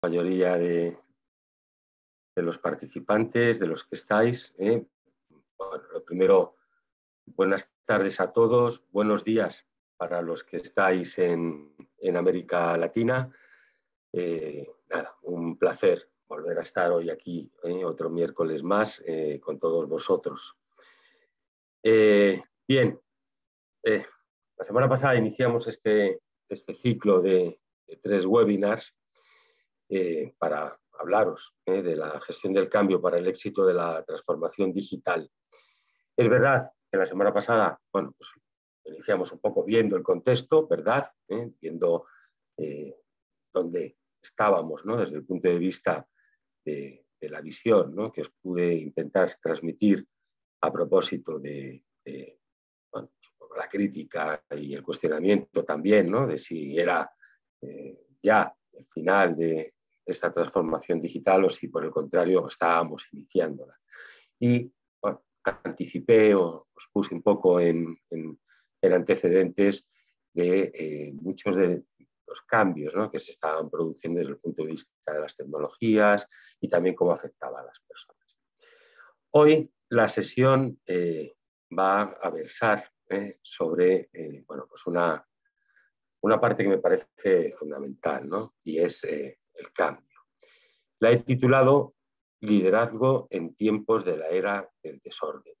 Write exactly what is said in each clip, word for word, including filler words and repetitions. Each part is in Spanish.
Mayoría de, de los participantes, de los que estáis. ¿eh? Bueno, lo primero, buenas tardes a todos, buenos días para los que estáis en, en América Latina. Eh, nada, un placer volver a estar hoy aquí, ¿eh? otro miércoles más eh, con todos vosotros. Eh, bien, eh, la semana pasada iniciamos este, este ciclo de, de tres webinars eh, para hablaros eh, de la gestión del cambio para el éxito de la transformación digital. Es verdad que la semana pasada, bueno, pues iniciamos un poco viendo el contexto, ¿verdad? ¿Eh? Viendo eh, dónde estábamos, ¿no? Desde el punto de vista de, de la visión, ¿no? Que os pude intentar transmitir a propósito de, de bueno, la crítica y el cuestionamiento también, ¿no? De si era eh, ya el final de esta transformación digital o si por el contrario estábamos iniciándola. Y bueno, anticipé o os puse un poco en, en, en antecedentes de eh, muchos de los cambios, ¿no? que se estaban produciendo desde el punto de vista de las tecnologías y también cómo afectaba a las personas. Hoy la sesión eh, va a versar eh, sobre eh, bueno, pues una, una parte que me parece fundamental, ¿no? y es eh, el cambio. La he titulado Liderazgo en tiempos de la era del desorden.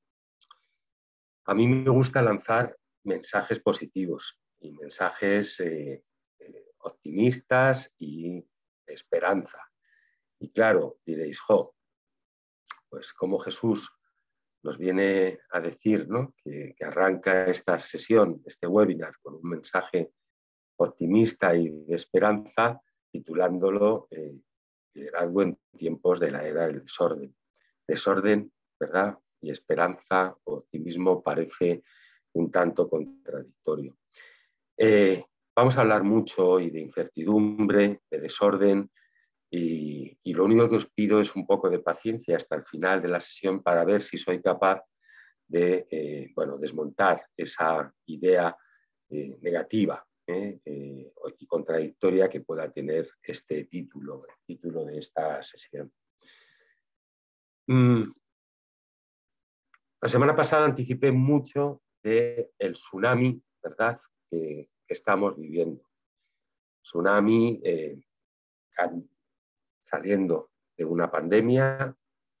A mí me gusta lanzar mensajes positivos y mensajes eh, eh, optimistas y de esperanza. Y claro, diréis, jo, pues como Jesús nos viene a decir, ¿no? que, que arranca esta sesión, este webinar, con un mensaje optimista y de esperanza, titulándolo eh, Liderazgo en tiempos de la era del desorden. Desorden, ¿verdad? Y esperanza o optimismo parece un tanto contradictorio. Eh, vamos a hablar mucho hoy de incertidumbre, de desorden, y, y lo único que os pido es un poco de paciencia hasta el final de la sesión para ver si soy capaz de eh, bueno, desmontar esa idea eh, negativa eh, eh, y contradictoria que pueda tener este título, el título de esta sesión. Mm. La semana pasada anticipé mucho del tsunami, ¿verdad?, que, que estamos viviendo. Tsunami eh, saliendo de una pandemia,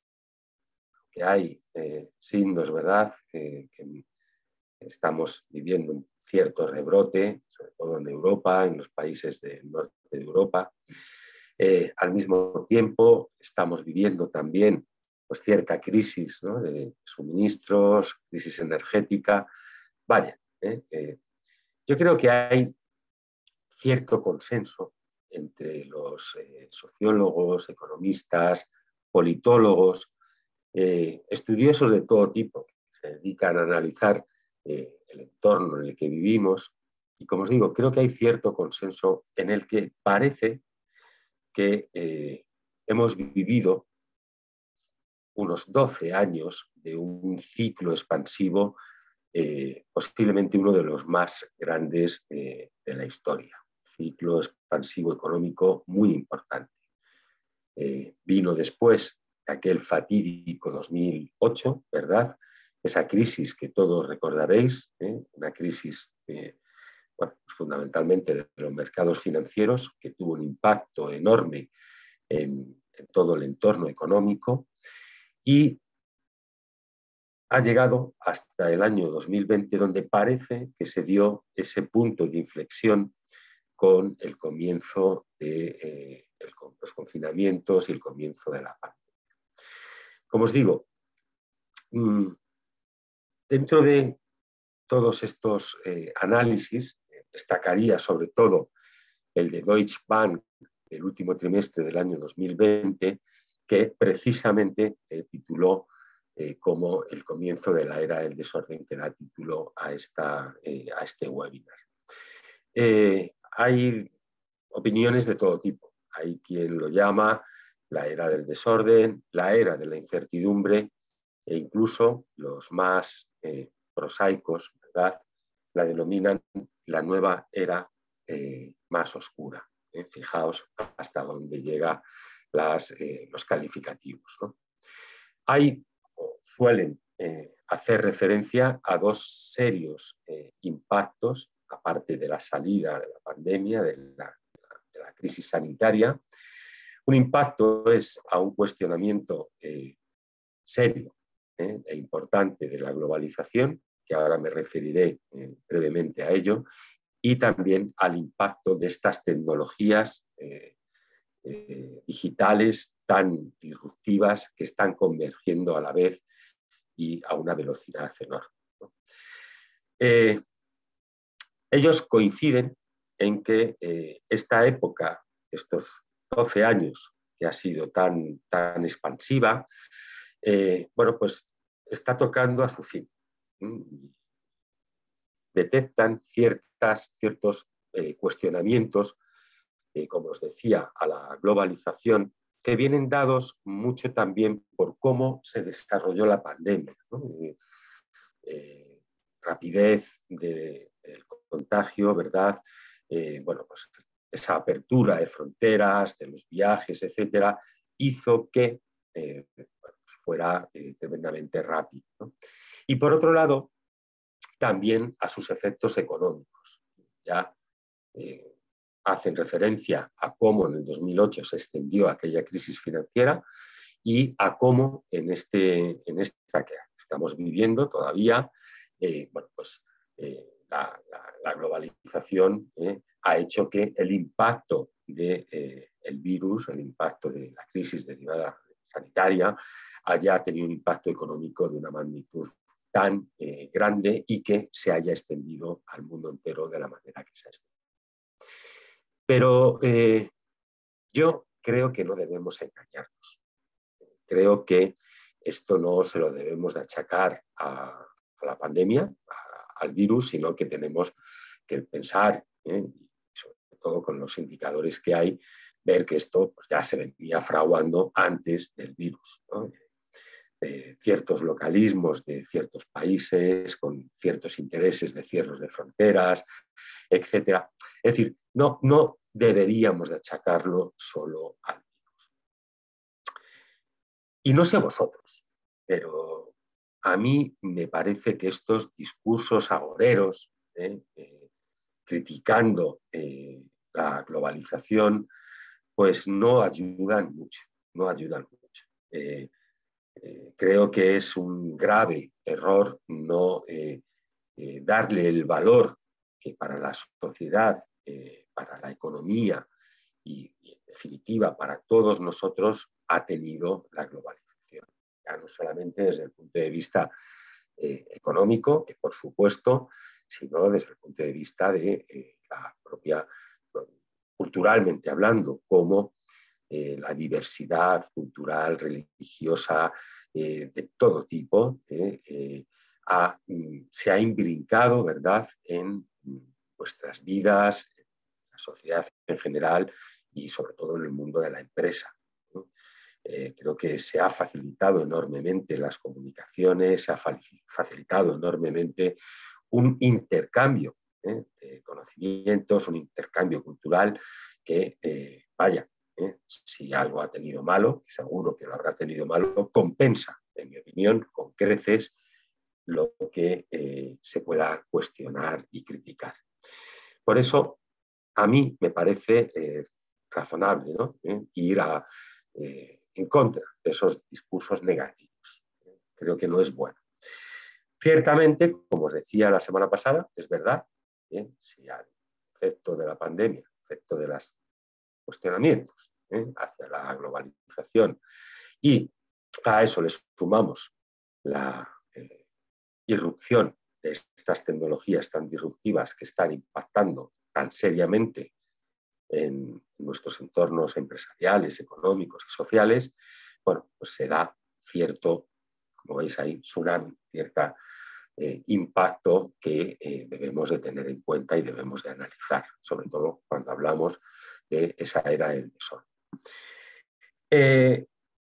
que hay eh, signos, ¿verdad?, que, que estamos viviendo un cierto rebrote, sobre todo en Europa, en los países del norte de Europa. Eh, al mismo tiempo, estamos viviendo también pues, cierta crisis, ¿no?, de suministros, crisis energética. Vaya, ¿eh? Eh, yo creo que hay cierto consenso entre los eh, sociólogos, economistas, politólogos, eh, estudiosos de todo tipo, que se dedican a analizar eh, el entorno en el que vivimos. Y como os digo, creo que hay cierto consenso en el que parece que eh, hemos vivido unos doce años de un ciclo expansivo, eh, posiblemente uno de los más grandes eh, de la historia. Ciclo expansivo económico muy importante. Eh, vino después aquel fatídico dos mil ocho, ¿verdad? Esa crisis que todos recordaréis, ¿eh? una crisis eh, bueno, fundamentalmente de los mercados financieros, que tuvo un impacto enorme en, en todo el entorno económico, y ha llegado hasta el año dos mil veinte, donde parece que se dio ese punto de inflexión con el comienzo de eh, el, los confinamientos y el comienzo de la pandemia. Como os digo, mmm, dentro de todos estos eh, análisis, eh, destacaría sobre todo el de Deutsche Bank del último trimestre del año dos mil veinte, que precisamente eh, tituló eh, como el comienzo de la era del desorden, que da título a, esta, eh, a este webinar. Eh, hay opiniones de todo tipo. Hay quien lo llama la era del desorden, la era de la incertidumbre, e incluso los más eh, prosaicos, ¿verdad?, la denominan la nueva era eh, más oscura. ¿eh? Fijaos hasta dónde llegan eh, los calificativos, ¿no? Hay, o suelen eh, hacer referencia a dos serios eh, impactos, aparte de la salida de la pandemia, de la, de la crisis sanitaria. Un impacto es a un cuestionamiento eh, serio eh, e importante de la globalización, que ahora me referiré eh, brevemente a ello, y también al impacto de estas tecnologías eh, eh, digitales tan disruptivas que están convergiendo a la vez y a una velocidad enorme, ¿no? Eh, ellos coinciden en que eh, esta época, estos doce años que ha sido tan, tan expansiva, eh, bueno, pues está tocando a su fin. Detectan ciertas, ciertos eh, cuestionamientos, eh, como os decía, a la globalización, que vienen dados mucho también por cómo se desarrolló la pandemia, ¿no? Eh, eh, rapidez de, del contagio, ¿verdad? Eh, bueno, pues esa apertura de fronteras, de los viajes, etcétera, hizo que eh, bueno, pues fuera eh, tremendamente rápido, ¿no? Y por otro lado, también a sus efectos económicos. Ya eh, hacen referencia a cómo en el dos mil ocho se extendió aquella crisis financiera y a cómo en, este, en esta que estamos viviendo todavía, eh, bueno, pues, eh, la, la, la, globalización eh, ha hecho que el impacto del de, eh, virus, el impacto de la crisis derivada sanitaria, haya tenido un impacto económico de una magnitud tan eh, grande y que se haya extendido al mundo entero de la manera que se ha extendido. Pero eh, yo creo que no debemos engañarnos. Creo que esto no se lo debemos de achacar a, a la pandemia, a, al virus, sino que tenemos que pensar, ¿eh? sobre todo con los indicadores que hay, ver que esto pues, ya se venía fraguando antes del virus, ¿no? Eh, ciertos localismos de ciertos países, con ciertos intereses de cierres de fronteras, etcétera. Es decir, no, no deberíamos de achacarlo solo al virus. Y no sé vosotros, pero a mí me parece que estos discursos agoreros, eh, eh, criticando eh, la globalización, pues no ayudan mucho, no ayudan mucho. Eh, eh, creo que es un grave error no eh, eh, darle el valor que para la sociedad, eh, para la economía y, y, en definitiva, para todos nosotros ha tenido la globalización. Ya no solamente desde el punto de vista eh, económico, que por supuesto, sino desde el punto de vista de eh, la propia, culturalmente hablando, como eh, la diversidad cultural, religiosa, eh, de todo tipo, eh, eh, ha, se ha imbrincado, ¿verdad?, en nuestras vidas, en la sociedad en general y sobre todo en el mundo de la empresa, ¿no? Eh, creo que se ha facilitado enormemente las comunicaciones, se ha facilitado enormemente un intercambio ¿eh? de conocimientos, un intercambio cultural que, eh, vaya, ¿eh? si algo ha tenido malo, seguro que lo habrá tenido malo, compensa, en mi opinión, con creces lo que eh, se pueda cuestionar y criticar. Por eso, a mí me parece eh, razonable, ¿no? ¿Eh? ir a, eh, en contra de esos discursos negativos. Creo que no es bueno. Ciertamente, como os decía la semana pasada, es verdad, ¿eh? si al efecto de la pandemia, efecto de los cuestionamientos ¿eh? hacia la globalización y a eso le sumamos la eh, irrupción de estas tecnologías tan disruptivas que están impactando tan seriamente en nuestros entornos empresariales, económicos y sociales, bueno, pues se da cierto, como veis ahí, tsunami, cierta eh, impacto que eh, debemos de tener en cuenta y debemos de analizar, sobre todo cuando hablamos de esa era del desorden. Eh,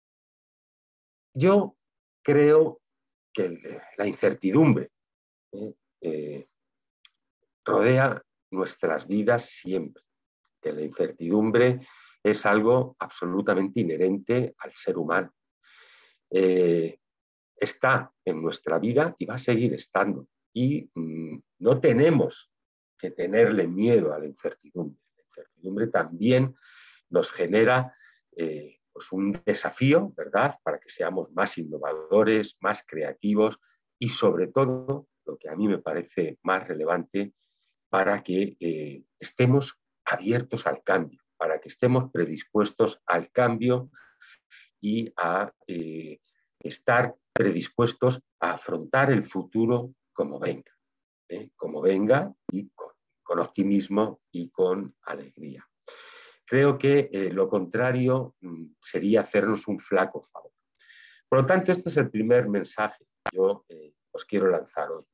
yo creo que la incertidumbre eh, eh, rodea nuestras vidas siempre. que la incertidumbre es algo absolutamente inherente al ser humano. Eh, está en nuestra vida y va a seguir estando. Y mmm, no tenemos que tenerle miedo a la incertidumbre. La incertidumbre también nos genera eh, pues un desafío, ¿verdad?, para que seamos más innovadores, más creativos y sobre todo, lo que a mí me parece más relevante, para que eh, estemos abiertos al cambio, para que estemos predispuestos al cambio y a eh, estar predispuestos a afrontar el futuro como venga, ¿eh? como venga y con, con optimismo y con alegría. Creo que eh, lo contrario mmm, sería hacernos un flaco favor. Por lo tanto, este es el primer mensaje que yo eh, os quiero lanzar hoy.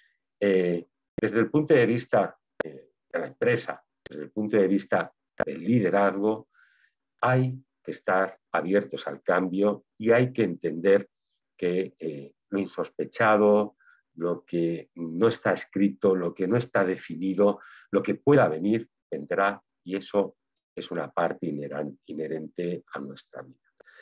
Eh, desde el punto de vista eh, de la empresa, desde el punto de vista del liderazgo, hay que estar abiertos al cambio y hay que entender que eh, lo insospechado, lo que no está escrito, lo que no está definido, lo que pueda venir, vendrá, y eso es una parte inherente a nuestra vida.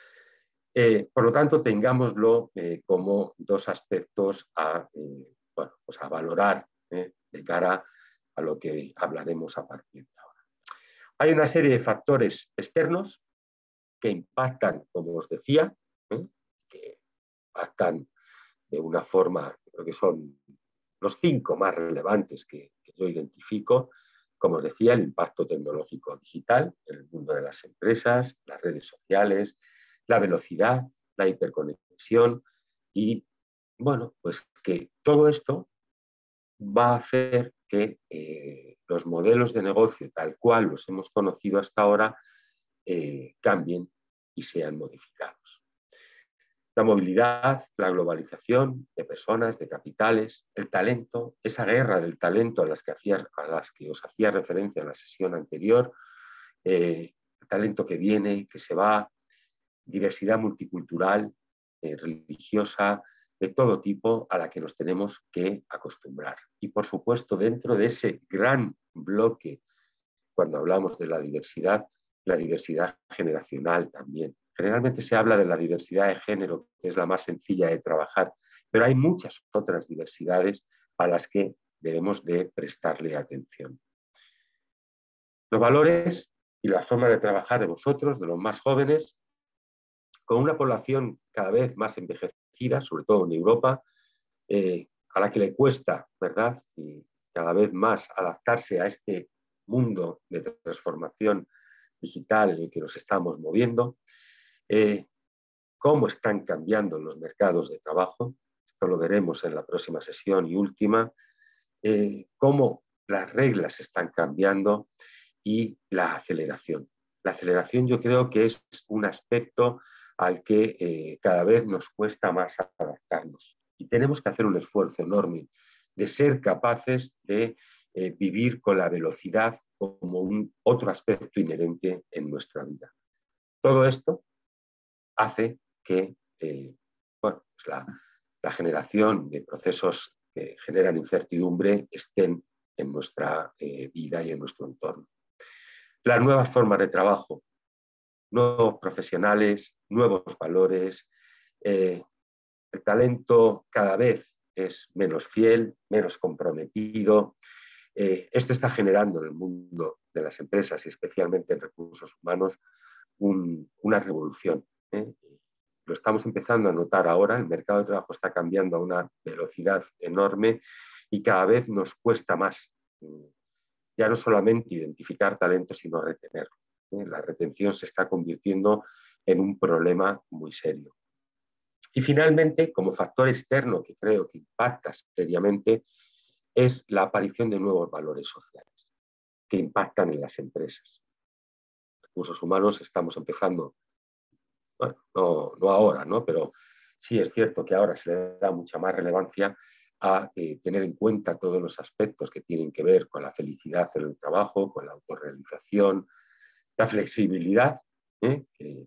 Eh, por lo tanto, tengámoslo eh, como dos aspectos a, eh, bueno, pues a valorar eh, de cara a lo que hablaremos a partir de ahora. Hay una serie de factores externos que impactan, como os decía, ¿eh? que impactan de una forma, creo que son los cinco más relevantes que, que yo identifico. Como os decía, el impacto tecnológico digital en el mundo de las empresas, las redes sociales, la velocidad, la hiperconexión y, bueno, pues que todo esto va a hacer que eh, los modelos de negocio tal cual los hemos conocido hasta ahora eh, cambien y sean modificados. La movilidad, la globalización de personas, de capitales, el talento, esa guerra del talento a las que, hacía, a las que os hacía referencia en la sesión anterior, eh, el talento que viene, que se va, diversidad multicultural, eh, religiosa, de todo tipo a la que nos tenemos que acostumbrar. Y por supuesto, dentro de ese gran bloque, cuando hablamos de la diversidad, la diversidad generacional también. Generalmente se habla de la diversidad de género, que es la más sencilla de trabajar, pero hay muchas otras diversidades a las que debemos de prestarle atención. Los valores y la forma de trabajar de vosotros, de los más jóvenes, con una población cada vez más envejecida, sobre todo en Europa, eh, a la que le cuesta, ¿verdad?, y cada vez más adaptarse a este mundo de transformación digital en el que nos estamos moviendo, eh, cómo están cambiando los mercados de trabajo, esto lo veremos en la próxima sesión y última, eh, cómo las reglas están cambiando y la aceleración. La aceleración yo creo que es un aspecto al que eh, cada vez nos cuesta más adaptarnos y tenemos que hacer un esfuerzo enorme de ser capaces de eh, vivir con la velocidad como un otro aspecto inherente en nuestra vida. Todo esto hace que eh, bueno, pues la, la generación de procesos que generan incertidumbre estén en nuestra eh, vida y en nuestro entorno. Las nuevas formas de trabajo, nuevos profesionales, nuevos valores, eh, el talento cada vez es menos fiel, menos comprometido. Eh, esto está generando en el mundo de las empresas y especialmente en recursos humanos un, una revolución. ¿eh? Lo estamos empezando a notar ahora, el mercado de trabajo está cambiando a una velocidad enorme y cada vez nos cuesta más ya no solamente identificar talento, sino retenerlo. ¿eh? La retención se está convirtiendo en un problema muy serio. Y finalmente, como factor externo que creo que impacta seriamente, es la aparición de nuevos valores sociales que impactan en las empresas. Recursos humanos estamos empezando, bueno, no, no ahora, ¿no? Pero sí es cierto que ahora se le da mucha más relevancia a eh, tener en cuenta todos los aspectos que tienen que ver con la felicidad en el trabajo, con la autorrealización, la flexibilidad, ¿eh? que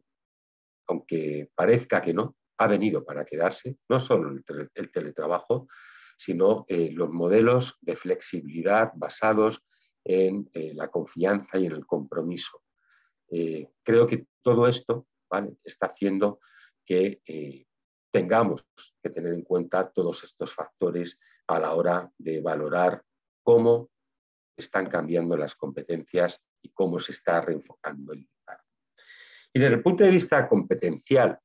aunque parezca que no, ha venido para quedarse, no solo el, tele, el teletrabajo, sino eh, los modelos de flexibilidad basados en eh, la confianza y en el compromiso. Eh, creo que todo esto, ¿vale?, está haciendo que eh, tengamos que tener en cuenta todos estos factores a la hora de valorar cómo están cambiando las competencias y cómo se está reenfocando el liderazgo. Y desde el punto de vista competencial,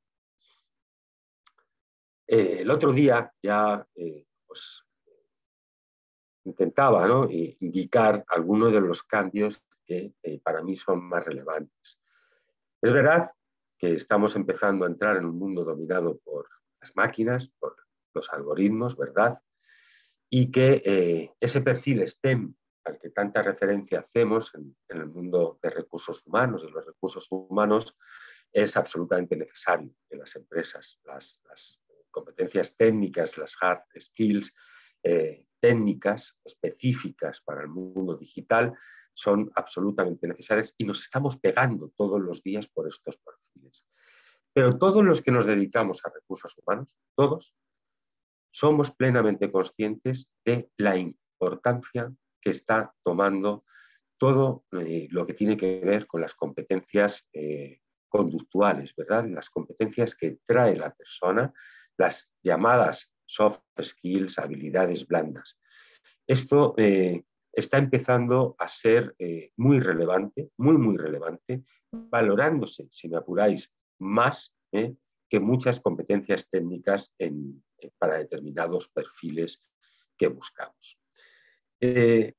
eh, el otro día ya eh, pues, intentaba, ¿no?, eh, indicar algunos de los cambios que eh, para mí son más relevantes. Es verdad que estamos empezando a entrar en un mundo dominado por las máquinas, por los algoritmos, ¿verdad? Y que eh, ese perfil STEM al que tanta referencia hacemos en, en el mundo de recursos humanos, de los recursos humanos, es absolutamente necesario en las empresas. Las, las competencias técnicas, las hard skills eh, técnicas específicas para el mundo digital son absolutamente necesarias y nos estamos pegando todos los días por estos perfiles. Pero todos los que nos dedicamos a recursos humanos, todos, somos plenamente conscientes de la importancia que está tomando todo eh, lo que tiene que ver con las competencias eh, conductuales, ¿verdad? Las competencias que trae la persona, las llamadas soft skills, habilidades blandas. Esto eh, está empezando a ser eh, muy relevante, muy, muy relevante, valorándose, si me apuráis, más eh, que muchas competencias técnicas en, eh, para determinados perfiles que buscamos. Eh,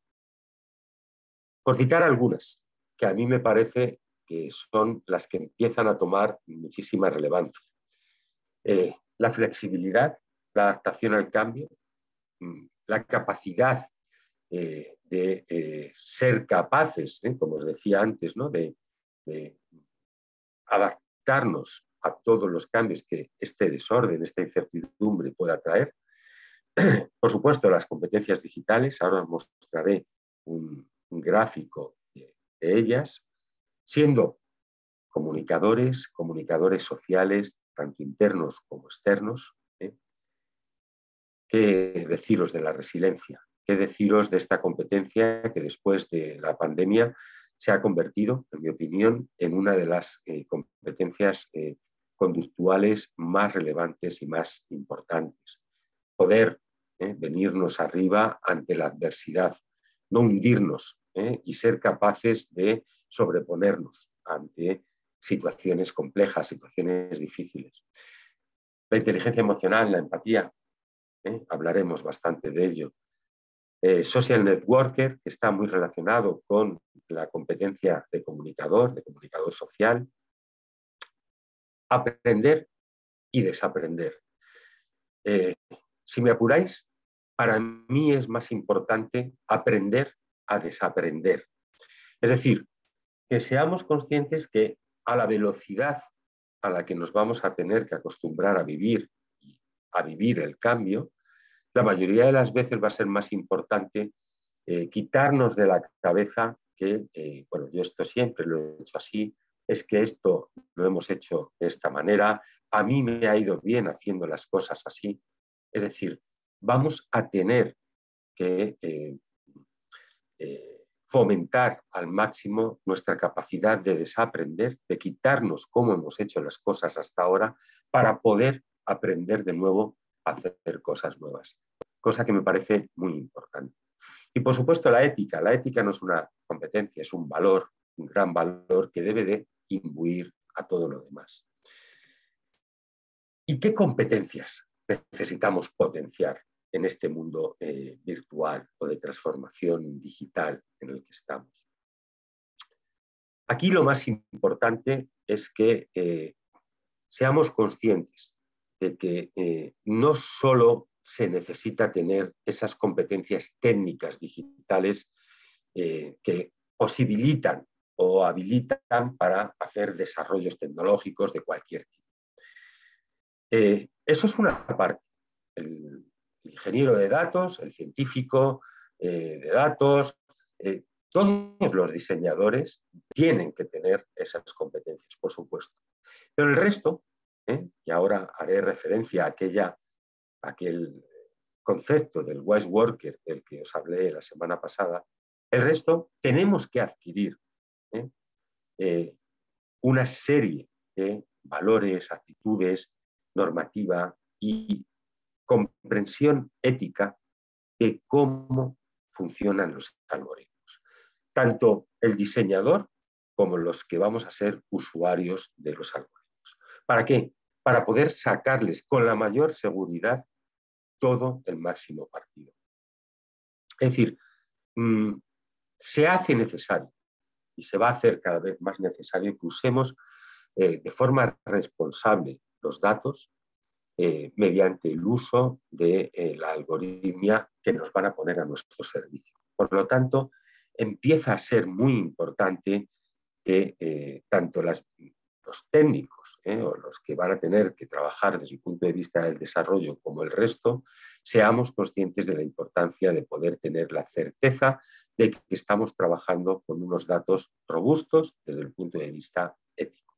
por citar algunas, que a mí me parece que son las que empiezan a tomar muchísima relevancia. Eh, la flexibilidad, la adaptación al cambio, la capacidad eh, de eh, ser capaces, eh, como os decía antes, ¿no?, de, de adaptarnos a todos los cambios que este desorden, esta incertidumbre pueda traer. Por supuesto, las competencias digitales, ahora os mostraré un, un gráfico de, de ellas, siendo comunicadores, comunicadores sociales, tanto internos como externos. ¿eh? ¿Qué deciros de la resiliencia? ¿Qué deciros de esta competencia que después de la pandemia se ha convertido, en mi opinión, en una de las eh, competencias eh, conductuales más relevantes y más importantes? Poder eh, venirnos arriba ante la adversidad, no hundirnos eh, y ser capaces de sobreponernos ante situaciones complejas, situaciones difíciles. La inteligencia emocional, la empatía, eh, hablaremos bastante de ello. Eh, social networker, que está muy relacionado con la competencia de comunicador, de comunicador social. Aprender y desaprender. Eh, si me apuráis, para mí es más importante aprender a desaprender. Es decir, que seamos conscientes que a la velocidad a la que nos vamos a tener que acostumbrar a vivir, a vivir el cambio, la mayoría de las veces va a ser más importante eh, quitarnos de la cabeza que, eh, bueno, yo esto siempre lo he hecho así, es que esto lo hemos hecho de esta manera, a mí me ha ido bien haciendo las cosas así. Es decir, vamos a tener que eh, eh, fomentar al máximo nuestra capacidad de desaprender, de quitarnos cómo hemos hecho las cosas hasta ahora para poder aprender de nuevo a hacer cosas nuevas. Cosa que me parece muy importante. Y por supuesto la ética. La ética no es una competencia, es un valor, un gran valor que debe de imbuir a todo lo demás. ¿Y qué competencias necesitamos potenciar en este mundo eh, virtual o de transformación digital en el que estamos? Aquí lo más importante es que eh, seamos conscientes de que eh, no solo se necesita tener esas competencias técnicas digitales eh, que posibilitan o habilitan para hacer desarrollos tecnológicos de cualquier tipo. Eh, eso es una parte. El, el ingeniero de datos, el científico eh, de datos, eh, todos los diseñadores tienen que tener esas competencias, por supuesto. Pero el resto, ¿eh? y ahora haré referencia a, aquella, a aquel concepto del wise worker del que os hablé la semana pasada, El resto tenemos que adquirir ¿eh? Eh, una serie de valores, actitudes, normativa y comprensión ética de cómo funcionan los algoritmos. Tanto el diseñador como los que vamos a ser usuarios de los algoritmos. ¿Para qué? Para poder sacarles con la mayor seguridad todo el máximo partido. Es decir, mmm, se hace necesario y se va a hacer cada vez más necesario que usemos eh, de forma responsable los datos eh, mediante el uso de eh, la algoritmia que nos van a poner a nuestro servicio. Por lo tanto, empieza a ser muy importante que eh, tanto las, los técnicos eh, o los que van a tener que trabajar desde el punto de vista del desarrollo como el resto, seamos conscientes de la importancia de poder tener la certeza de que estamos trabajando con unos datos robustos desde el punto de vista ético.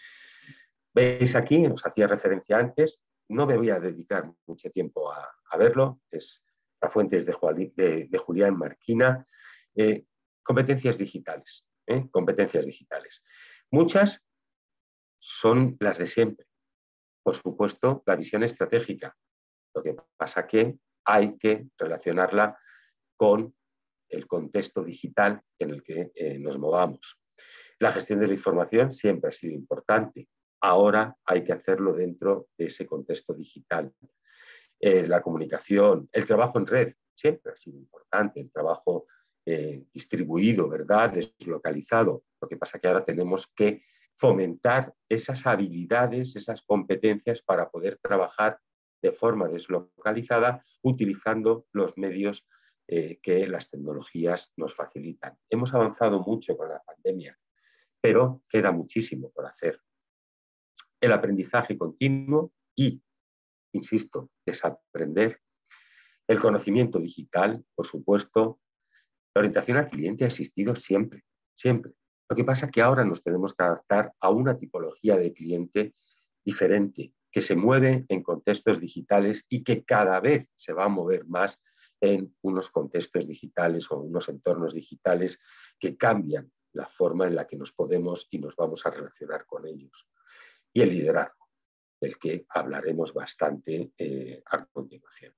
Veis aquí, os hacía referencia antes, no me voy a dedicar mucho tiempo a, a verlo, es la fuente es de, de, de Julián Marquina, eh, competencias digitales, ¿eh? competencias digitales. Muchas son las de siempre. Por supuesto, la visión estratégica. Lo que pasa que hay que relacionarla con el contexto digital en el que eh, nos movamos. La gestión de la información siempre ha sido importante. Ahora hay que hacerlo dentro de ese contexto digital. Eh, la comunicación, el trabajo en red, siempre ha sido importante. El trabajo eh, distribuido, ¿verdad? Deslocalizado. Lo que pasa que ahora tenemos que fomentar esas habilidades, esas competencias para poder trabajar de forma deslocalizada utilizando los medios eh, que las tecnologías nos facilitan. Hemos avanzado mucho con la pandemia, pero queda muchísimo por hacer. El aprendizaje continuo y, insisto, desaprender. El conocimiento digital, por supuesto. La orientación al cliente ha existido siempre, siempre. Lo que pasa es que ahora nos tenemos que adaptar a una tipología de cliente diferente, que se mueve en contextos digitales y que cada vez se va a mover más en unos contextos digitales o unos entornos digitales que cambian la forma en la que nos podemos y nos vamos a relacionar con ellos. Y el liderazgo, del que hablaremos bastante eh, a continuación.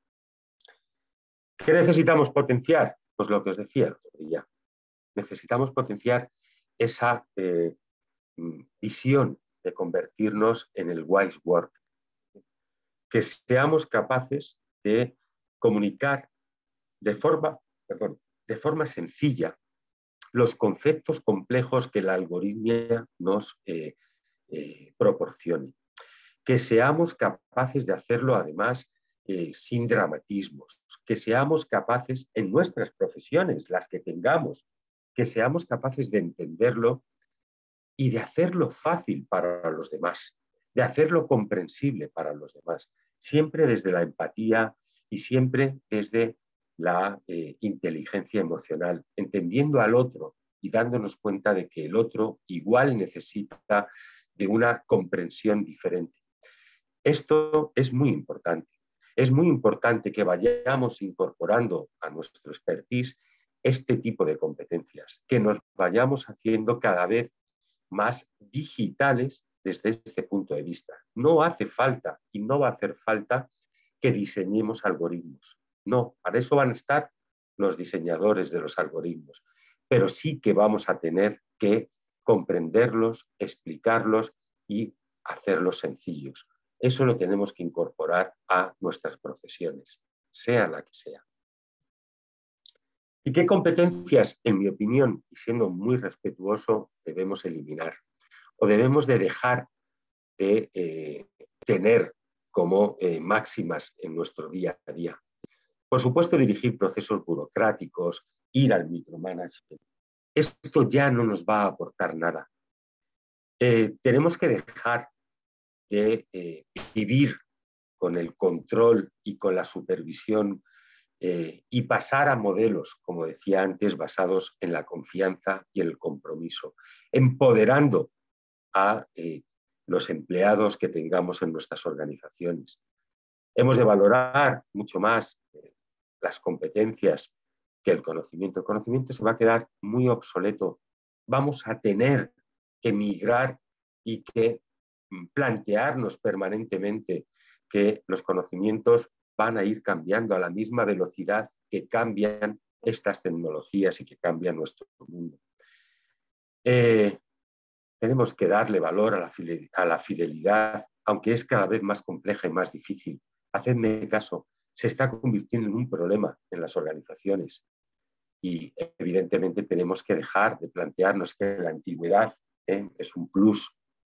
¿Qué necesitamos potenciar? Pues lo que os decía el otro día. Necesitamos potenciar esa eh, visión de convertirnos en el wise work, que seamos capaces de comunicar de forma, perdón, de forma sencilla los conceptos complejos que la algoritmia nos eh, eh, proporcione. Que seamos capaces de hacerlo además eh, sin dramatismos, que seamos capaces en nuestras profesiones, las que tengamos, que seamos capaces de entenderlo y de hacerlo fácil para los demás, de hacerlo comprensible para los demás, siempre desde la empatía y siempre desde la eh, inteligencia emocional, entendiendo al otro y dándonos cuenta de que el otro igual necesita de una comprensión diferente. Esto es muy importante. Es muy importante que vayamos incorporando a nuestro expertise este tipo de competencias, que nos vayamos haciendo cada vez más digitales desde este punto de vista. No hace falta y no va a hacer falta que diseñemos algoritmos. No, para eso van a estar los diseñadores de los algoritmos, pero sí que vamos a tener que comprenderlos, explicarlos y hacerlos sencillos. Eso lo tenemos que incorporar a nuestras profesiones, sea la que sea. ¿Y qué competencias, en mi opinión, y siendo muy respetuoso, debemos eliminar? O debemos de dejar de eh, tener como eh, máximas en nuestro día a día. Por supuesto, dirigir procesos burocráticos, ir al micromanagement. Esto ya no nos va a aportar nada. Eh, tenemos que dejar de eh, vivir con el control y con la supervisión eh, y pasar a modelos, como decía antes, basados en la confianza y el compromiso, empoderando a eh, los empleados que tengamos en nuestras organizaciones. Hemos de valorar mucho más eh, las competencias que el conocimiento. El conocimiento se va a quedar muy obsoleto. Vamos a tener que migrar y que plantearnos permanentemente que los conocimientos van a ir cambiando a la misma velocidad que cambian estas tecnologías y que cambia nuestro mundo. Eh, tenemos que darle valor a la, a la fidelidad, aunque es cada vez más compleja y más difícil. Hacedme caso, se está convirtiendo en un problema en las organizaciones y evidentemente tenemos que dejar de plantearnos que la antigüedad ¿eh? es un plus.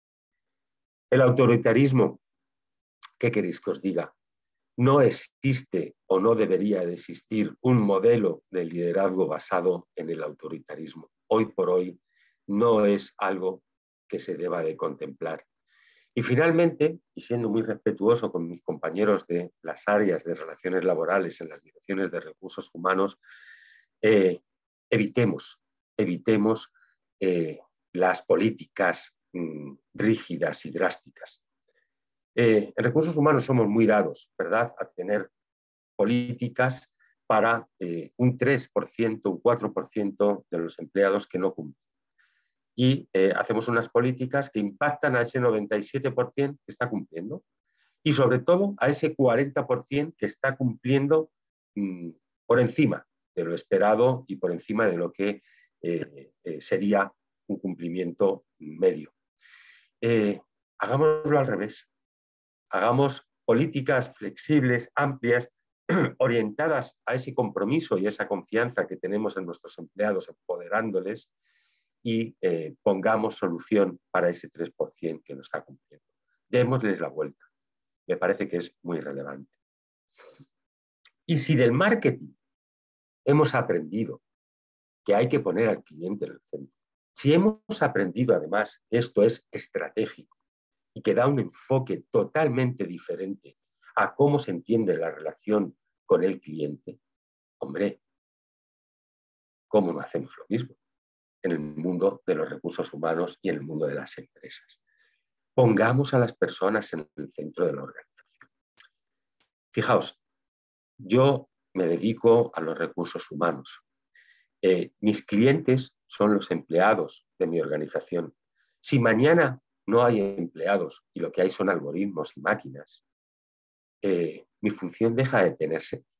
El autoritarismo, ¿qué queréis que os diga? No existe o no debería de existir un modelo de liderazgo basado en el autoritarismo. Hoy por hoy no es algo que se deba de contemplar. Y finalmente, y siendo muy respetuoso con mis compañeros de las áreas de relaciones laborales en las direcciones de recursos humanos, eh, evitemos, evitemos eh, las políticas mmm, rígidas y drásticas. Eh, en recursos humanos somos muy dados, ¿verdad?, a tener políticas para eh, un tres por ciento, un cuatro por ciento de los empleados que no cumplen. Y eh, hacemos unas políticas que impactan a ese noventa y siete por ciento que está cumpliendo y sobre todo a ese cuarenta por ciento que está cumpliendo mmm, por encima de lo esperado y por encima de lo que eh, eh, sería un cumplimiento medio. Eh, hagámoslo al revés. Hagamos políticas flexibles, amplias, orientadas a ese compromiso y esa confianza que tenemos en nuestros empleados, empoderándoles, y eh, pongamos solución para ese tres por ciento que no está cumpliendo. Démosles la vuelta. Me parece que es muy relevante. Y si del marketing hemos aprendido que hay que poner al cliente en el centro, si hemos aprendido además que esto es estratégico y que da un enfoque totalmente diferente a cómo se entiende la relación con el cliente, hombre, ¿cómo no hacemos lo mismo en el mundo de los recursos humanos y en el mundo de las empresas? Pongamos a las personas en el centro de la organización. Fijaos, yo me dedico a los recursos humanos. Eh, mis clientes son los empleados de mi organización. Si mañana no hay empleados y lo que hay son algoritmos y máquinas, eh, mi función deja de tener sentido.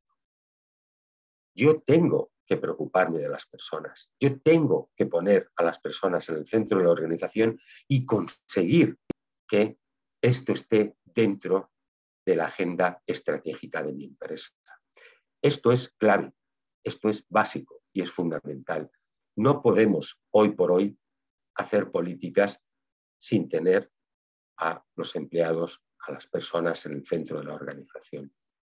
Yo tengo que preocuparme de las personas. Yo tengo que poner a las personas en el centro de la organización y conseguir que esto esté dentro de la agenda estratégica de mi empresa. Esto es clave, esto es básico y es fundamental. No podemos hoy por hoy hacer políticas sin tener a los empleados, a las personas en el centro de la organización.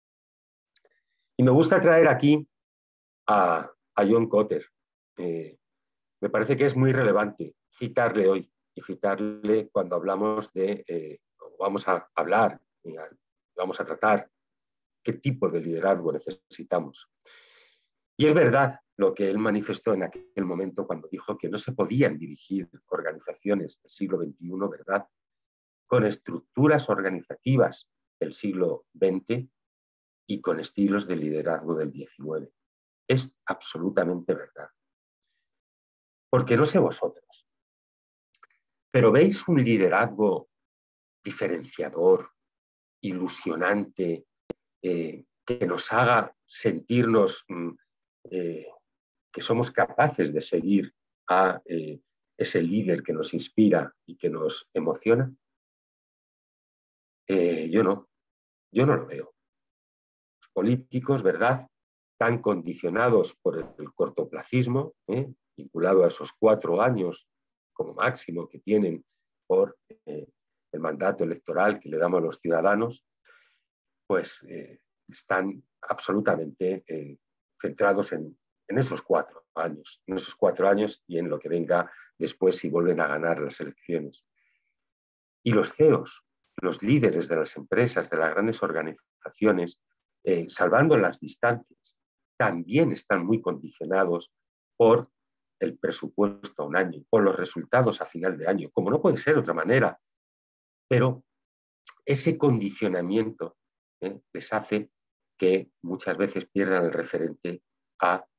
Y me gusta traer aquí a, a John Kotter. Eh, me parece que es muy relevante citarle hoy y citarle cuando hablamos de, eh, vamos a hablar, y vamos a tratar qué tipo de liderazgo necesitamos. Y es verdad lo que él manifestó en aquel momento cuando dijo que no se podían dirigir organizaciones del siglo veintiuno, ¿verdad?, con estructuras organizativas del siglo veinte y con estilos de liderazgo del diecinueve. Es absolutamente verdad. Porque no sé vosotros, pero ¿veis un liderazgo diferenciador, ilusionante, eh, que nos haga sentirnos eh, que somos capaces de seguir a eh, ese líder que nos inspira y que nos emociona? Eh, yo no, yo no lo veo. Los políticos, ¿verdad?, tan condicionados por el cortoplacismo, ¿eh? vinculado a esos cuatro años como máximo que tienen por eh, el mandato electoral que le damos a los ciudadanos, pues eh, están absolutamente eh, centrados en, en esos cuatro años, en esos cuatro años y en lo que venga después si vuelven a ganar las elecciones. Y los C E Os, los líderes de las empresas, de las grandes organizaciones, eh, salvando las distancias, también están muy condicionados por el presupuesto a un año, por los resultados a final de año, como no puede ser de otra manera. Pero ese condicionamiento eh, les hace que muchas veces pierdan el referente a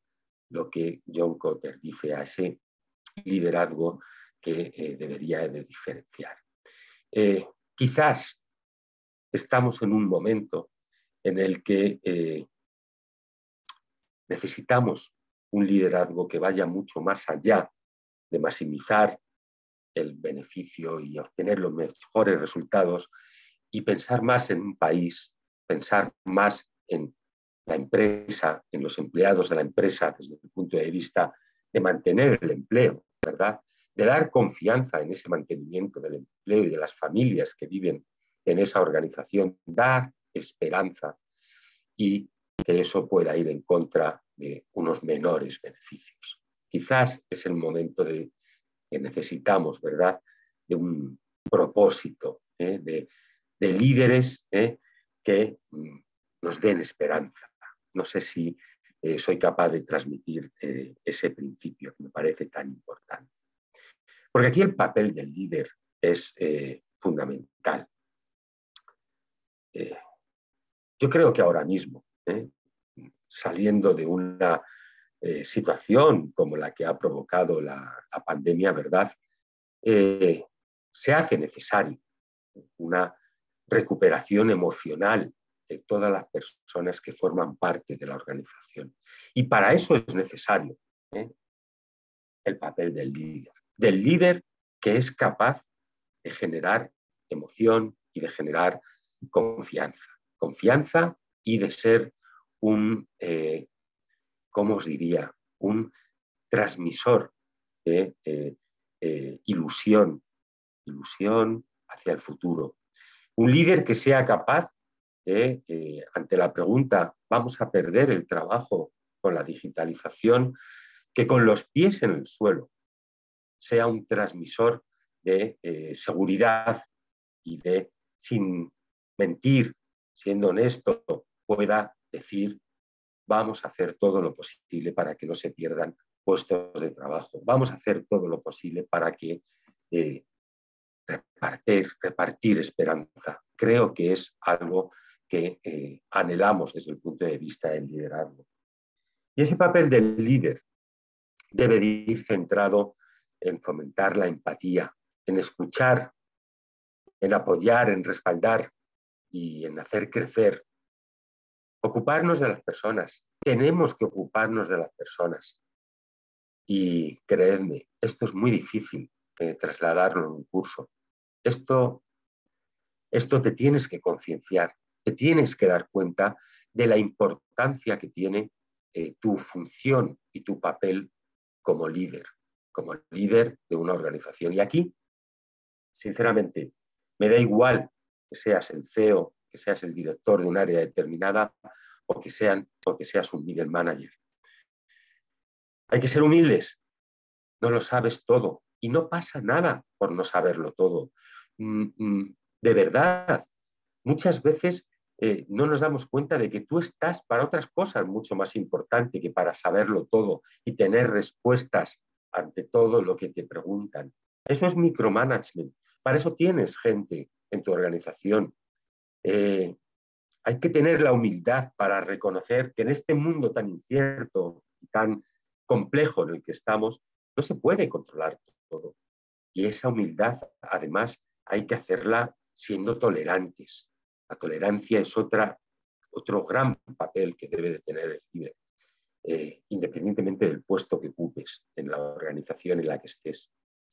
lo que John Kotter dice, a ese liderazgo que eh, debería de diferenciar. Eh, quizás estamos en un momento en el que eh, necesitamos un liderazgo que vaya mucho más allá de maximizar el beneficio y obtener los mejores resultados y pensar más en un país, pensar más en la empresa, en los empleados de la empresa desde el punto de vista de mantener el empleo, ¿verdad? De dar confianza en ese mantenimiento del empleo y de las familias que viven en esa organización, dar esperanza y que eso pueda ir en contra de unos menores beneficios. Quizás es el momento de que necesitamos, ¿verdad?, de un propósito, ¿eh? de, de líderes ¿eh? que mm, nos den esperanza. No sé si eh, soy capaz de transmitir eh, ese principio que me parece tan importante. Porque aquí el papel del líder es eh, fundamental. Eh, yo creo que ahora mismo, ¿eh? saliendo de una eh, situación como la que ha provocado la, la pandemia, ¿verdad?, eh, se hace necesario una recuperación emocional de todas las personas que forman parte de la organización. Y para eso es necesario ¿eh? el papel del líder, del líder que es capaz de generar emoción y de generar confianza. Confianza y de ser un, eh, ¿cómo os diría?, un transmisor de eh, eh, ilusión, ilusión hacia el futuro. Un líder que sea capaz de, eh, ante la pregunta, ¿vamos a perder el trabajo con la digitalización?, que con los pies en el suelo sea un transmisor de eh, seguridad y de, sin mentir, siendo honesto, pueda decir, vamos a hacer todo lo posible para que no se pierdan puestos de trabajo. Vamos a hacer todo lo posible para que eh, repartir, repartir esperanza. Creo que es algo que eh, anhelamos desde el punto de vista del liderazgo. Y ese papel del líder debe de ir centrado en fomentar la empatía, en escuchar, en apoyar, en respaldar y en hacer crecer. Ocuparnos de las personas. Tenemos que ocuparnos de las personas. Y creedme, esto es muy difícil eh, trasladarlo en un curso. Esto, esto te tienes que concienciar, te tienes que dar cuenta de la importancia que tiene eh, tu función y tu papel como líder, como líder de una organización. Y aquí, sinceramente, me da igual que seas el C E O, que seas el director de un área determinada o que, sean, o que seas un middle manager. Hay que ser humildes, no lo sabes todo y no pasa nada por no saberlo todo. De verdad, muchas veces eh, no nos damos cuenta de que tú estás para otras cosas mucho más importantes que para saberlo todo y tener respuestas ante todo lo que te preguntan. Eso es micromanagement. Para eso tienes gente en tu organización. Eh, hay que tener la humildad para reconocer que en este mundo tan incierto y tan complejo en el que estamos, no se puede controlar todo. Y esa humildad, además, hay que hacerla siendo tolerantes. La tolerancia es otra, otro gran papel que debe de tener el líder, eh, independientemente del puesto que ocupes en la organización en la que estés.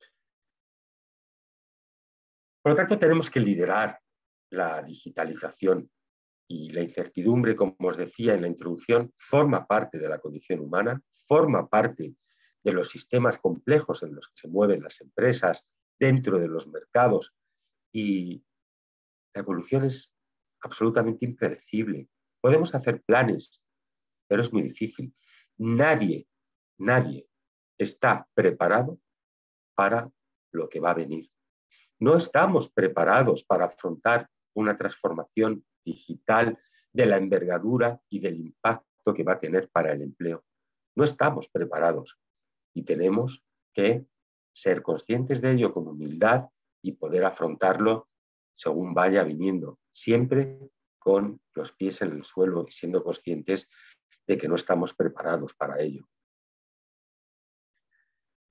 Por lo tanto, tenemos que liderar la digitalización y la incertidumbre, como os decía en la introducción, forma parte de la condición humana, forma parte de los sistemas complejos en los que se mueven las empresas dentro de los mercados y la evolución es absolutamente impredecible. Podemos hacer planes, pero es muy difícil. Nadie, nadie está preparado para lo que va a venir. No estamos preparados para afrontar una transformación digital de la envergadura y del impacto que va a tener para el empleo. No estamos preparados y tenemos que ser conscientes de ello con humildad y poder afrontarlo según vaya viniendo, siempre con los pies en el suelo y siendo conscientes de que no estamos preparados para ello.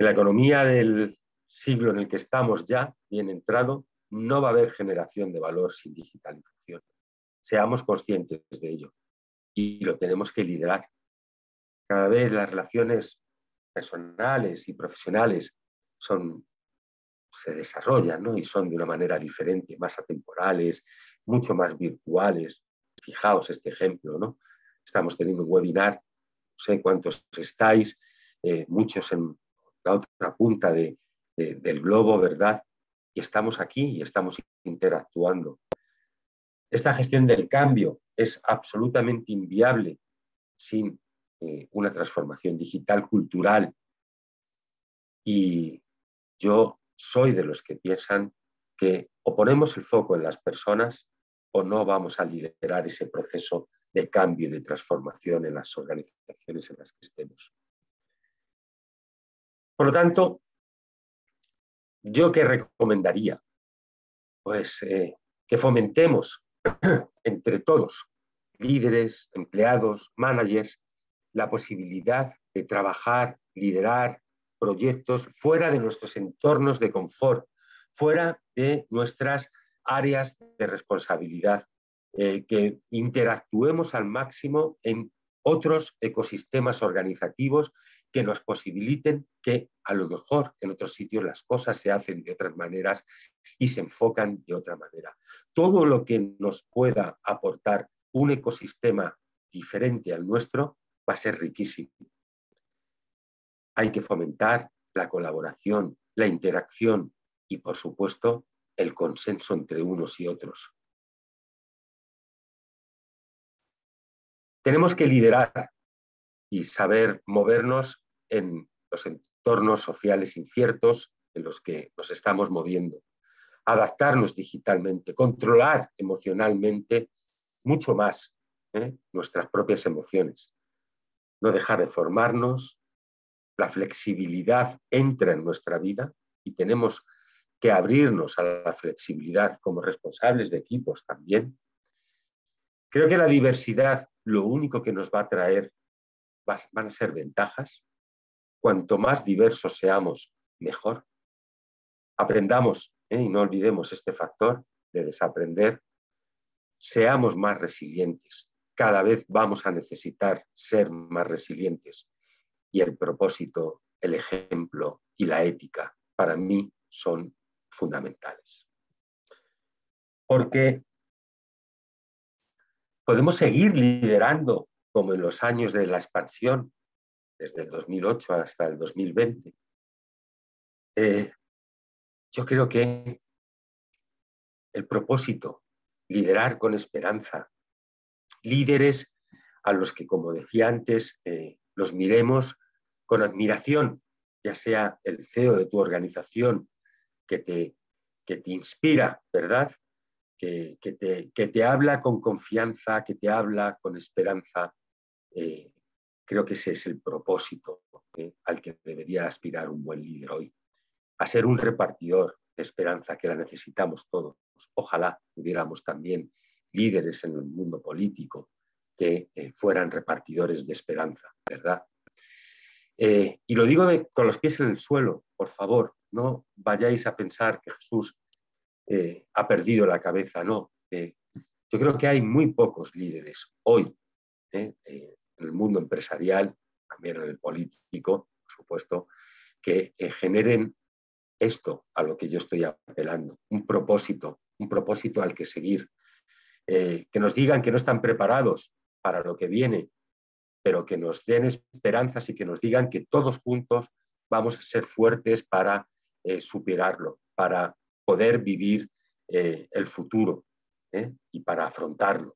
En la economía del siglo en el que estamos ya, bien entrado, no va a haber generación de valor sin digitalización. Seamos conscientes de ello y lo tenemos que liderar. Cada vez las relaciones personales y profesionales son, se desarrollan, ¿no? Y son de una manera diferente, más atemporales, mucho más virtuales. Fijaos este ejemplo, ¿no? Estamos teniendo un webinar, no sé cuántos estáis, eh, muchos en la otra punta de, de, del globo, ¿verdad? Y estamos aquí y estamos interactuando. Esta gestión del cambio es absolutamente inviable sin eh, una transformación digital cultural. Y yo soy de los que piensan que o ponemos el foco en las personas o no vamos a liderar ese proceso de cambio y de transformación en las organizaciones en las que estemos. Por lo tanto, ¿yo qué recomendaría? Pues eh, que fomentemos entre todos, líderes, empleados, managers, la posibilidad de trabajar, liderar proyectos fuera de nuestros entornos de confort, fuera de nuestras áreas de responsabilidad, eh, que interactuemos al máximo en otros ecosistemas organizativos que nos posibiliten que a lo mejor en otros sitios las cosas se hacen de otras maneras y se enfocan de otra manera. Todo lo que nos pueda aportar un ecosistema diferente al nuestro va a ser riquísimo. Hay que fomentar la colaboración, la interacción y, por supuesto, el consenso entre unos y otros. Tenemos que liderar y saber movernos en los entornos sociales inciertos en los que nos estamos moviendo, adaptarnos digitalmente, controlar emocionalmente mucho más ¿eh? nuestras propias emociones, no dejar de formarnos. La flexibilidad entra en nuestra vida y tenemos que abrirnos a la flexibilidad como responsables de equipos también. Creo que la diversidad lo único que nos va a traer va, van a ser ventajas. Cuanto más diversos seamos, mejor. Aprendamos, ¿eh? y no olvidemos este factor de desaprender. Seamos más resilientes. Cada vez vamos a necesitar ser más resilientes. Y el propósito, el ejemplo y la ética para mí son fundamentales. Porque podemos seguir liderando como en los años de la expansión, desde el dos mil ocho hasta el dos mil veinte. Eh, yo creo que el propósito, liderar con esperanza, líderes a los que, como decía antes, eh, los miremos con admiración, ya sea el C E O de tu organización que te, que te inspira, ¿verdad? Que, que, te, que te habla con confianza, que te habla con esperanza. Eh, creo que ese es el propósito eh, al que debería aspirar un buen líder hoy. A ser un repartidor de esperanza, que la necesitamos todos. Ojalá hubiéramos también líderes en el mundo político que eh, fueran repartidores de esperanza, ¿verdad? Eh, y lo digo de, con los pies en el suelo, por favor, no vayáis a pensar que Jesús eh, ha perdido la cabeza, no. Eh, yo creo que hay muy pocos líderes hoy eh, eh, en el mundo empresarial, también en el político, por supuesto, que eh, generen esto a lo que yo estoy apelando, un propósito, un propósito al que seguir, eh, que nos digan que no están preparados para lo que viene, pero que nos den esperanzas y que nos digan que todos juntos vamos a ser fuertes para eh, superarlo, para poder vivir eh, el futuro ¿eh? y para afrontarlo.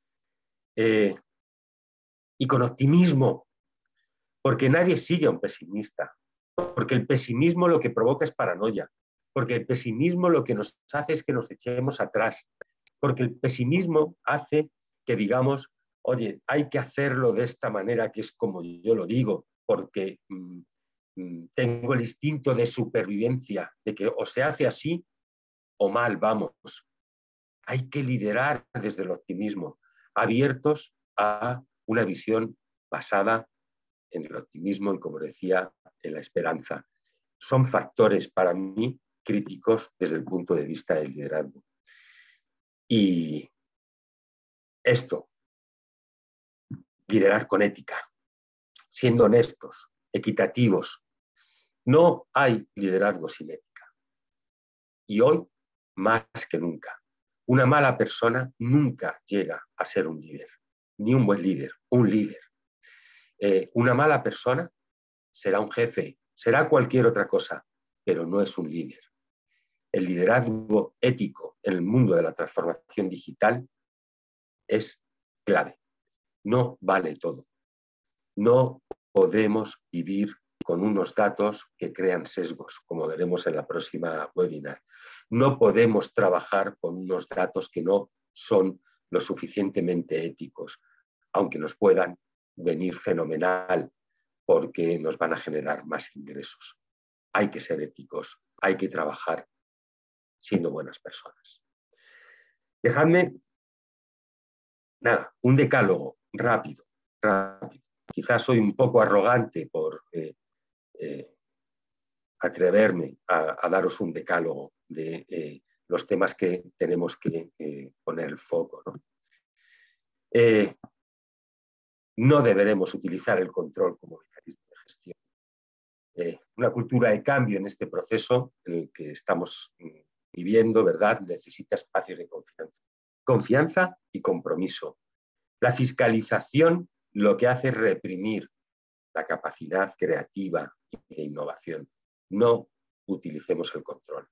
Eh, y con optimismo, porque nadie sigue a un pesimista, porque el pesimismo lo que provoca es paranoia, porque el pesimismo lo que nos hace es que nos echemos atrás, porque el pesimismo hace que digamos, oye, hay que hacerlo de esta manera, que es como yo lo digo, porque mmm, tengo el instinto de supervivencia, de que o se hace así o mal vamos. Hay que liderar desde el optimismo, abiertos a una visión basada en el optimismo y, como decía, en la esperanza. son factores para mí críticos desde el punto de vista del liderazgo. Y esto, liderar con ética, siendo honestos, equitativos. No hay liderazgo sin ética. Y hoy, más que nunca, una mala persona nunca llega a ser un líder, ni un buen líder, un líder. Eh, una mala persona será un jefe, será cualquier otra cosa, pero no es un líder. El liderazgo ético en el mundo de la transformación digital es clave. No vale todo. No podemos vivir con unos datos que crean sesgos, como veremos en la próxima webinar. No podemos trabajar con unos datos que no son lo suficientemente éticos, aunque nos puedan venir fenomenal porque nos van a generar más ingresos. Hay que ser éticos, hay que trabajar siendo buenas personas. Dejadme, nada, un decálogo rápido, rápido. Quizás soy un poco arrogante por eh, eh, atreverme a, a daros un decálogo de eh, los temas que tenemos que eh, poner el foco, ¿no? Eh, no deberemos utilizar el control como mecanismo de gestión. Eh, una cultura de cambio en este proceso en el que estamos mm, viviendo, ¿verdad?, necesita espacios de confianza. Confianza y compromiso. La fiscalización lo que hace es reprimir la capacidad creativa e innovación. No utilicemos el control.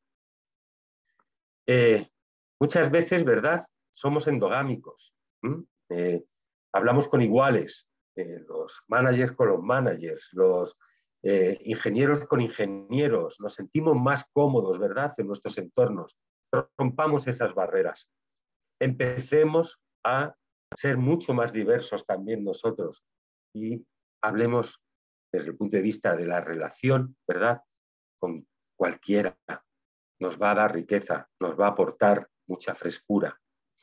Eh, muchas veces, ¿verdad?, somos endogámicos. ¿Mm? Eh, hablamos con iguales, eh, los managers con los managers, los eh, ingenieros con ingenieros. Nos sentimos más cómodos, ¿verdad?, en nuestros entornos. Rompamos esas barreras. Empecemos a ser mucho más diversos también nosotros y hablemos desde el punto de vista de la relación, ¿verdad?, con cualquiera. Nos va a dar riqueza, nos va a aportar mucha frescura.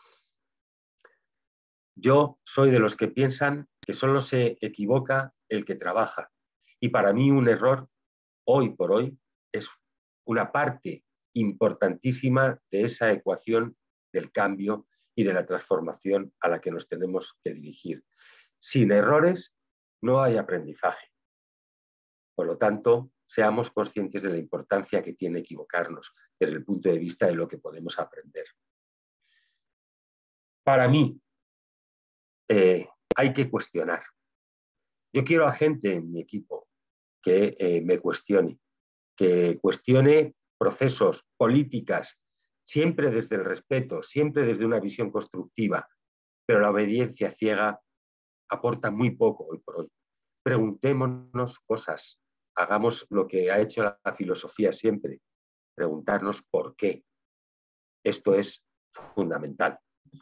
Yo soy de los que piensan que solo se equivoca el que trabaja. Y para mí un error, hoy por hoy, es una parte importantísima de esa ecuación del cambio y de la transformación a la que nos tenemos que dirigir. Sin errores no hay aprendizaje. Por lo tanto, seamos conscientes de la importancia que tiene equivocarnos desde el punto de vista de lo que podemos aprender. Para mí, eh, hay que cuestionar. Yo quiero a gente en mi equipo que eh, me cuestione, que cuestione procesos, políticas, siempre desde el respeto, siempre desde una visión constructiva, pero la obediencia ciega aporta muy poco hoy por hoy. Preguntémonos cosas, hagamos lo que ha hecho la filosofía siempre, preguntarnos por qué. Esto es fundamental.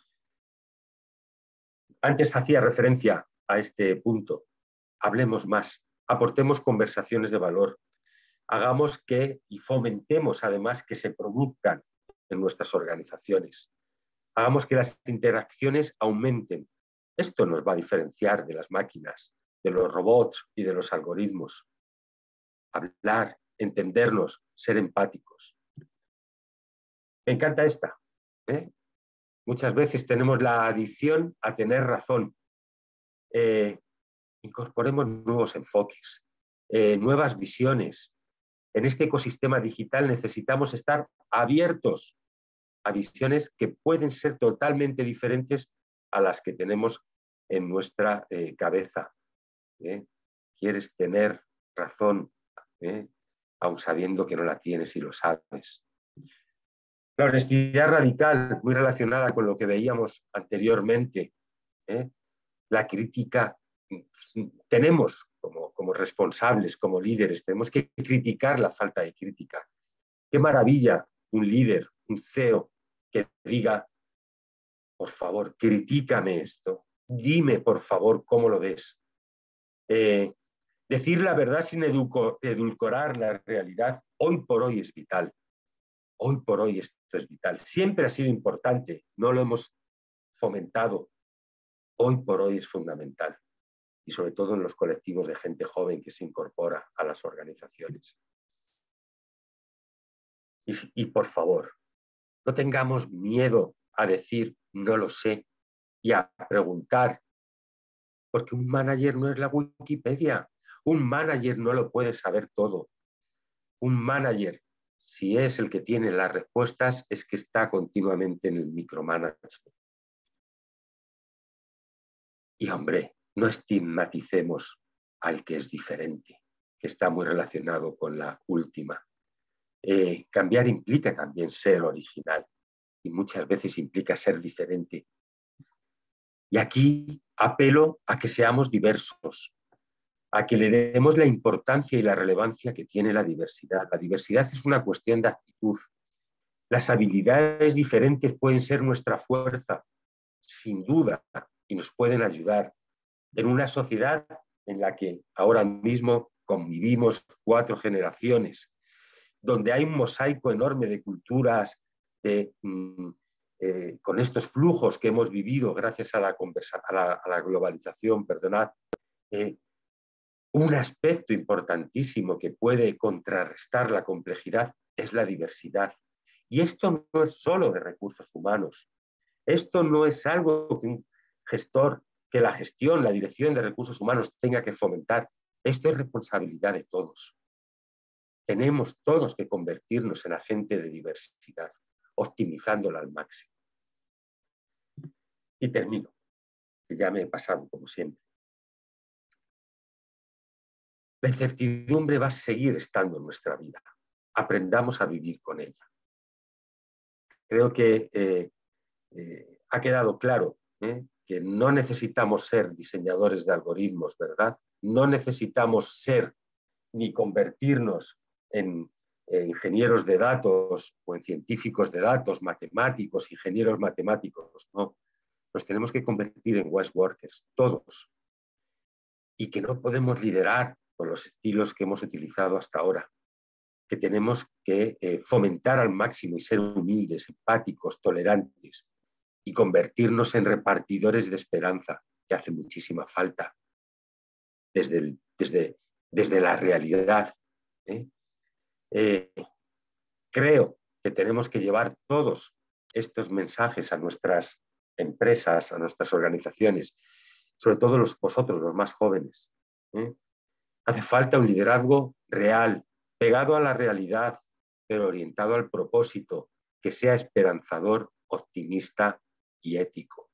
Antes hacía referencia a este punto. Hablemos más, aportemos conversaciones de valor, hagamos que y fomentemos además que se produzcan en nuestras organizaciones. Hagamos que las interacciones aumenten. Esto nos va a diferenciar de las máquinas, de los robots y de los algoritmos. Hablar, entendernos, ser empáticos. Me encanta esta. ¿eh? Muchas veces tenemos la adicción a tener razón. Eh, incorporemos nuevos enfoques, eh, nuevas visiones. En este ecosistema digital necesitamos estar abiertos a visiones que pueden ser totalmente diferentes a las que tenemos en nuestra eh, cabeza. ¿eh? Quieres tener razón, ¿eh? aun sabiendo que no la tienes y lo sabes. La honestidad radical, muy relacionada con lo que veíamos anteriormente. ¿eh? La crítica, tenemos como, como responsables, como líderes, tenemos que criticar la falta de crítica. Qué maravilla un líder, un C E O, que diga, por favor, critícame esto, dime, por favor, cómo lo ves. Eh, decir la verdad sin edulcorar la realidad, hoy por hoy es vital. Hoy por hoy esto es vital. Siempre ha sido importante, no lo hemos fomentado. Hoy por hoy es fundamental. Y sobre todo en los colectivos de gente joven que se incorpora a las organizaciones. Y, y por favor, no tengamos miedo a decir no lo sé y a preguntar, porque un manager no es la Wikipedia. Un manager no lo puede saber todo. Un manager, si es el que tiene las respuestas, es que está continuamente en el micromanagement. Y hombre, no estigmaticemos al que es diferente, que está muy relacionado con la última. Eh, cambiar implica también ser original y muchas veces implica ser diferente. Y aquí apelo a que seamos diversos, a que le demos la importancia y la relevancia que tiene la diversidad. La diversidad es una cuestión de actitud. Las habilidades diferentes pueden ser nuestra fuerza, sin duda, y nos pueden ayudar. En una sociedad en la que ahora mismo convivimos cuatro generaciones, donde hay un mosaico enorme de culturas, de, mm, eh, con estos flujos que hemos vivido gracias a la, conversa a la, a la globalización, perdonad, eh, un aspecto importantísimo que puede contrarrestar la complejidad es la diversidad. Y esto no es solo de recursos humanos. Esto no es algo que un gestor, que la gestión, la dirección de recursos humanos tenga que fomentar. Esto es responsabilidad de todos. Tenemos todos que convertirnos en agente de diversidad, optimizándola al máximo. Y termino, que ya me he pasado como siempre. La incertidumbre va a seguir estando en nuestra vida. Aprendamos a vivir con ella. Creo que eh, eh, ha quedado claro ¿eh? que no necesitamos ser diseñadores de algoritmos, ¿verdad? No necesitamos ser ni convertirnos en eh, ingenieros de datos o en científicos de datos, matemáticos, ingenieros matemáticos, no. Nos tenemos que convertir en West Workers, todos. Y que no podemos liderar con los estilos que hemos utilizado hasta ahora. Que tenemos que eh, fomentar al máximo y ser humildes, empáticos, tolerantes y convertirnos en repartidores de esperanza, que hace muchísima falta desde, el, desde, desde la realidad. ¿eh? Eh, creo que tenemos que llevar todos estos mensajes a nuestras empresas, a nuestras organizaciones, sobre todo los, vosotros, los más jóvenes. ¿eh? Hace falta un liderazgo real, pegado a la realidad, pero orientado al propósito, que sea esperanzador, optimista y ético.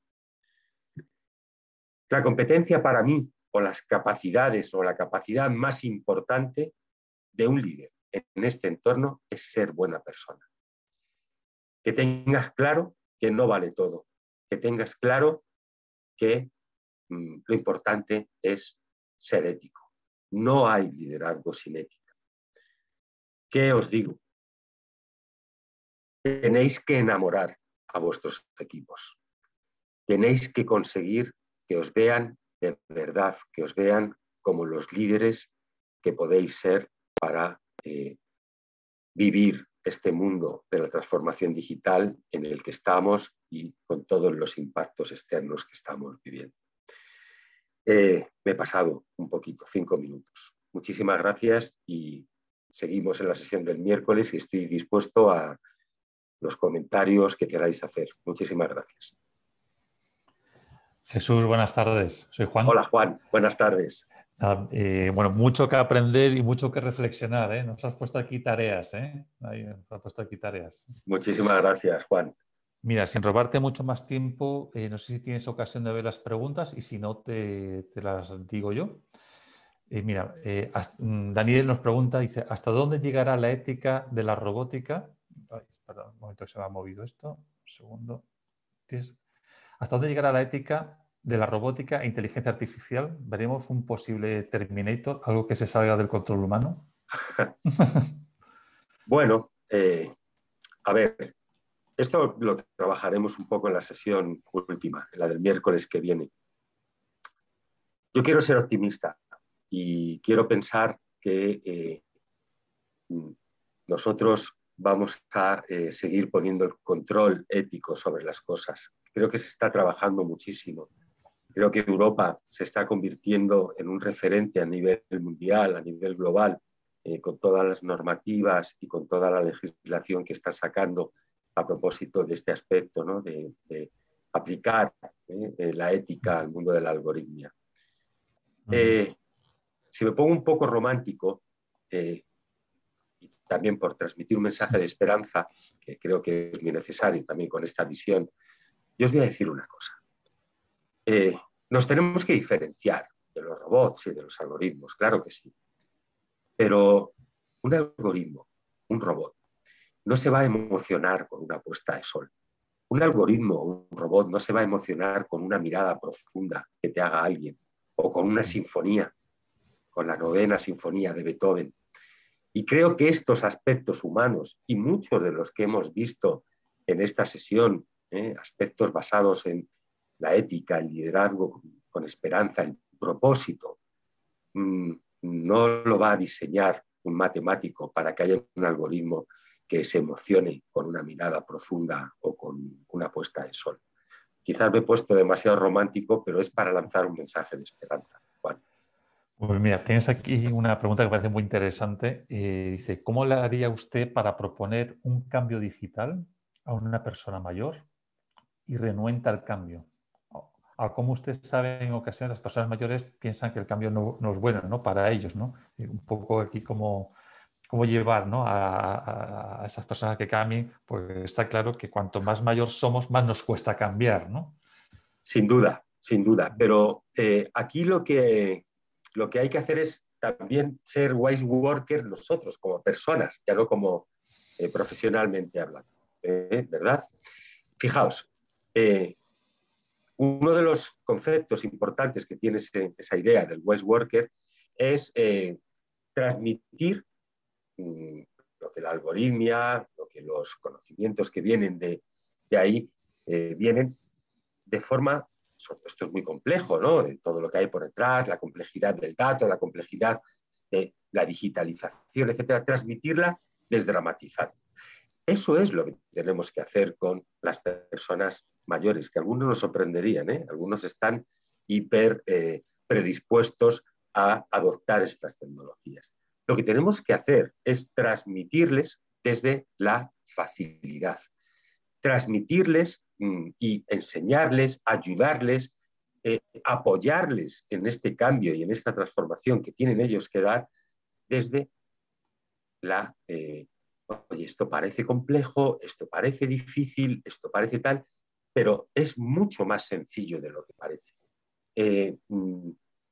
La competencia para mí, o las capacidades, o la capacidad más importante de un líder en este entorno es ser buena persona. Que tengas claro que no vale todo, que tengas claro que mmm, lo importante es ser ético. No hay liderazgo sin ética. ¿Qué os digo? Tenéis que enamorar a vuestros equipos. Tenéis que conseguir que os vean de verdad, que os vean como los líderes que podéis ser para eh, vivir este mundo de la transformación digital en el que estamos y con todos los impactos externos que estamos viviendo. Eh, me he pasado un poquito, cinco minutos. Muchísimas gracias y seguimos en la sesión del miércoles y estoy dispuesto a los comentarios que queráis hacer. Muchísimas gracias. Jesús, buenas tardes. Soy Juan. Hola, Juan. Buenas tardes. Ah, eh, bueno, mucho que aprender y mucho que reflexionar, ¿eh? Nos has puesto aquí tareas, ¿eh? Ahí, nos has puesto aquí tareas. Muchísimas gracias, Juan. Mira, sin robarte mucho más tiempo, eh, no sé si tienes ocasión de ver las preguntas y si no, te, te las digo yo. Eh, mira, eh, hasta, Daniel nos pregunta, dice, ¿hasta dónde llegará la ética de la robótica? Ay, espera un momento que se me ha movido esto. Un segundo. ¿Hasta dónde llegará la ética de la robótica e inteligencia artificial? ¿Veremos un posible Terminator, algo que se salga del control humano? Bueno, eh, a ver, esto lo trabajaremos un poco en la sesión última, en la del miércoles que viene. Yo quiero ser optimista y quiero pensar que eh, nosotros vamos a eh, seguir poniendo el control ético sobre las cosas. Creo que se está trabajando muchísimo. Creo que Europa se está convirtiendo en un referente a nivel mundial, a nivel global, eh, con todas las normativas y con toda la legislación que están sacando a propósito de este aspecto, ¿no? de, de aplicar eh, la ética al mundo de la algoritmia. Eh, si me pongo un poco romántico, eh, y también por transmitir un mensaje de esperanza, que creo que es muy necesario también con esta visión, yo os voy a decir una cosa. Eh, nos tenemos que diferenciar de los robots y de los algoritmos, claro que sí. Pero un algoritmo, un robot, no se va a emocionar con una puesta de sol. Un algoritmo, un robot, no se va a emocionar con una mirada profunda que te haga alguien, o con una sinfonía, con la novena sinfonía de Beethoven. Y creo que estos aspectos humanos, y muchos de los que hemos visto en esta sesión, ¿eh? aspectos basados en la ética, el liderazgo con, con esperanza, el propósito, mmm, no lo va a diseñar un matemático para que haya un algoritmo que se emocione con una mirada profunda o con una puesta de sol. Quizás me he puesto demasiado romántico, pero es para lanzar un mensaje de esperanza. Juan. Pues mira, tienes aquí una pregunta que me parece muy interesante. Eh, dice, ¿cómo le haría usted para proponer un cambio digital a una persona mayor y renuenta al cambio? A como usted sabe, en ocasiones las personas mayores piensan que el cambio no, no es bueno, ¿no? Para ellos, ¿no? Y un poco aquí cómo, cómo llevar, ¿no? a, a, a esas personas que cambien, pues está claro que cuanto más mayor somos, más nos cuesta cambiar, ¿no? Sin duda, sin duda. Pero eh, aquí lo que, lo que hay que hacer es también ser wise workers nosotros como personas, ya no como eh, profesionalmente hablando, ¿eh? ¿Verdad? Fijaos, eh, uno de los conceptos importantes que tiene ese, esa idea del wise worker es eh, transmitir mmm, lo que la algoritmia, lo que los conocimientos que vienen de, de ahí eh, vienen de forma, esto es muy complejo, ¿no? De todo lo que hay por detrás, la complejidad del dato, la complejidad de la digitalización, etcétera, transmitirla desdramatizando. Eso es lo que tenemos que hacer con las personas mayores, que algunos nos sorprenderían, ¿eh? Algunos están hiper eh, predispuestos a adoptar estas tecnologías. Lo que tenemos que hacer es transmitirles desde la facilidad, transmitirles mmm, y enseñarles, ayudarles, eh, apoyarles en este cambio y en esta transformación que tienen ellos que dar desde la... Eh, oye, esto parece complejo, esto parece difícil, esto parece tal, pero es mucho más sencillo de lo que parece. Eh, mmm,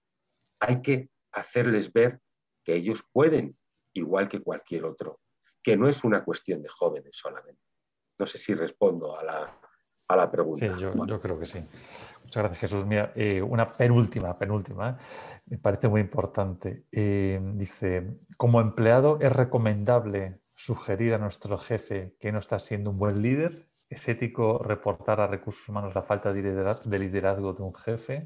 hay que hacerles ver que ellos pueden, igual que cualquier otro, que no es una cuestión de jóvenes solamente. No sé si respondo a la, a la pregunta. Sí, yo, yo creo que sí. Muchas gracias, Jesús. Mira, eh, una penúltima, penúltima, ¿eh? Me parece muy importante. Eh, dice, como empleado, ¿es recomendable sugerir a nuestro jefe que no está siendo un buen líder? ¿Es ético reportar a recursos humanos la falta de liderazgo de, liderazgo de un jefe?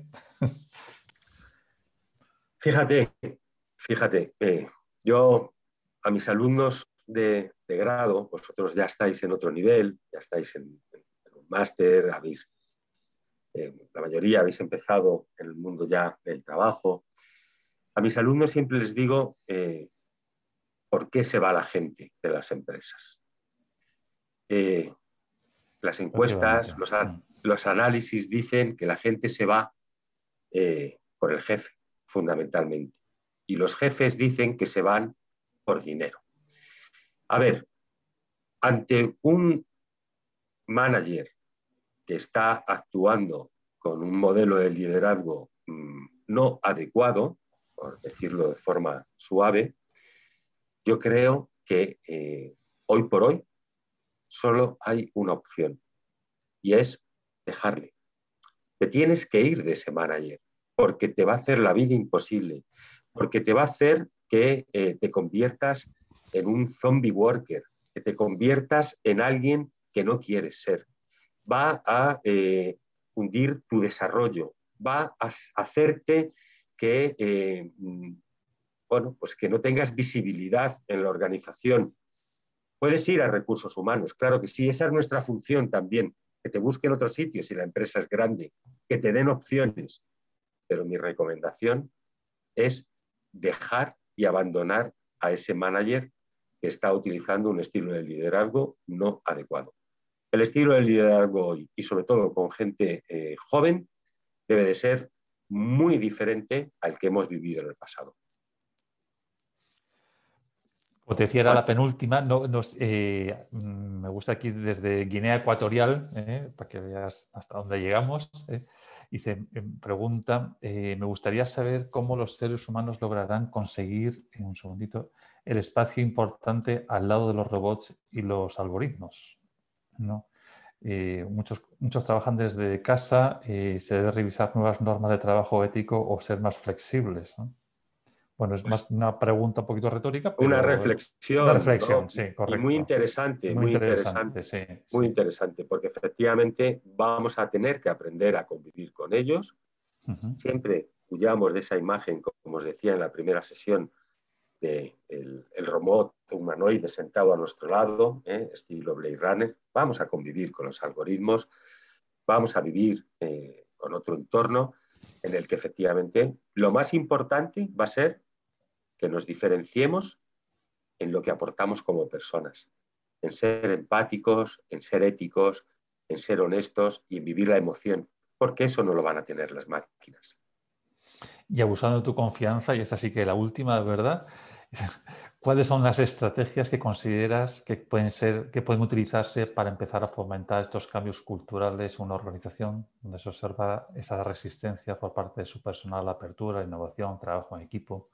Fíjate, fíjate, eh, yo a mis alumnos de, de grado, vosotros ya estáis en otro nivel, ya estáis en, en un máster, habéis, eh, la mayoría habéis empezado en el mundo ya del trabajo. A mis alumnos siempre les digo eh, por qué se va la gente de las empresas. Eh, las encuestas, los, los análisis dicen que la gente se va eh, por el jefe, fundamentalmente. Y los jefes dicen que se van por dinero. A ver, ante un manager que está actuando con un modelo de liderazgo mmm, no adecuado, por decirlo de forma suave, yo creo que eh, hoy por hoy solo hay una opción y es dejarle. Te tienes que ir de ese manager porque te va a hacer la vida imposible, porque te va a hacer que eh, te conviertas en un zombie worker, que te conviertas en alguien que no quieres ser. Va a eh, hundir tu desarrollo, va a hacerte que, eh, bueno, pues que no tengas visibilidad en la organización. Puedes ir a recursos humanos, claro que sí, esa es nuestra función también, que te busquen otros sitios si la empresa es grande, que te den opciones. Pero mi recomendación es dejar y abandonar a ese manager que está utilizando un estilo de liderazgo no adecuado. El estilo de liderazgo hoy, y sobre todo con gente eh, joven, debe de ser muy diferente al que hemos vivido en el pasado. Como te decía, era la penúltima. No, no, eh, me gusta aquí desde Guinea Ecuatorial, eh, para que veas hasta dónde llegamos. Eh. Dice, pregunta, eh, me gustaría saber cómo los seres humanos lograrán conseguir, en un segundito, el espacio importante al lado de los robots y los algoritmos, ¿no? Eh, muchos, muchos trabajan desde casa, eh, se debe revisar nuevas normas de trabajo ético o ser más flexibles, ¿no? Bueno, es Pues más una pregunta un poquito retórica, pero una una reflexión, reflexión, ¿no? sí, Y muy correcto. interesante, Muy muy interesante, interesante, sí, muy sí. interesante, porque efectivamente vamos a tener que aprender a convivir con ellos. Uh-huh. Siempre huyamos de esa imagen, como os decía en la primera sesión, de el, el robot humanoide sentado a nuestro lado, ¿eh? Estilo Blade Runner. Vamos a convivir con los algoritmos, vamos a vivir eh, con otro entorno en el que efectivamente lo más importante va a ser que nos diferenciemos en lo que aportamos como personas, en ser empáticos, en ser éticos, en ser honestos y en vivir la emoción, porque eso no lo van a tener las máquinas. Y abusando de tu confianza, y esta sí que la última, ¿verdad? ¿Cuáles son las estrategias que consideras que pueden ser, que pueden utilizarse para empezar a fomentar estos cambios culturales en una organización donde se observa esa resistencia por parte de su personal a la apertura, innovación, trabajo en equipo?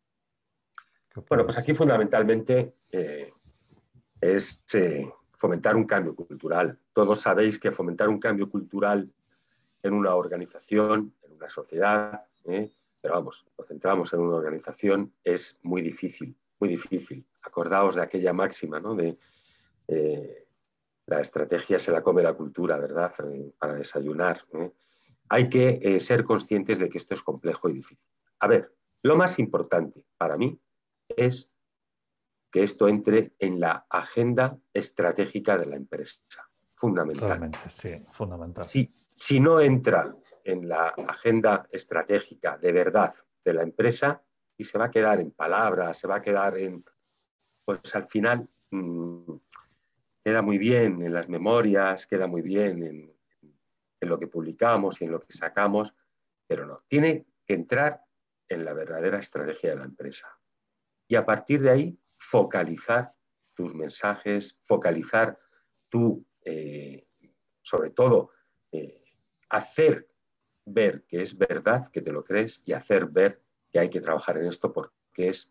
Bueno, pues aquí fundamentalmente eh, es eh, fomentar un cambio cultural. Todos sabéis que fomentar un cambio cultural en una organización, en una sociedad, ¿eh? Pero vamos, nos centramos en una organización, es muy difícil, muy difícil. Acordaos de aquella máxima, ¿no? De eh, la estrategia se la come la cultura, ¿verdad? Eh, para desayunar. ¿eh? Hay que eh, ser conscientes de que esto es complejo y difícil. A ver, lo más importante para mí es que esto entre en la agenda estratégica de la empresa. Fundamental. Totalmente, sí, fundamental. Si, si no entra en la agenda estratégica de verdad de la empresa y se va a quedar en palabras, se va a quedar en, pues al final mmm, queda muy bien en las memorias, queda muy bien en, en lo que publicamos y en lo que sacamos, pero no, tiene que entrar en la verdadera estrategia de la empresa. Y a partir de ahí, focalizar tus mensajes, focalizar tu, eh, sobre todo, eh, hacer ver que es verdad, que te lo crees, y hacer ver que hay que trabajar en esto porque es